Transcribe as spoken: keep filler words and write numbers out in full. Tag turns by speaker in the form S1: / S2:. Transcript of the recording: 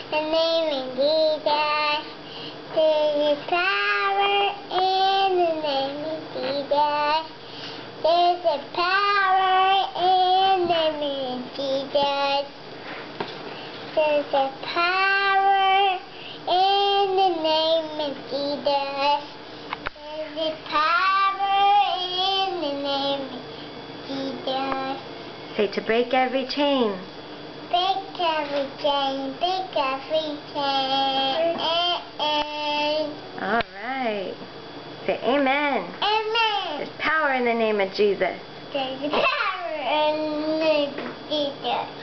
S1: the name of Jesus. There is power in the name of Jesus. There's a power in the name of Jesus. There's a power in the name of Jesus. There's a power in the name of Jesus.
S2: Say, to break every chain.
S1: Break every chain, break every chain.
S2: All right. Say amen.
S1: Amen.
S2: There's power in the name of Jesus.
S1: There's power in the name of Jesus.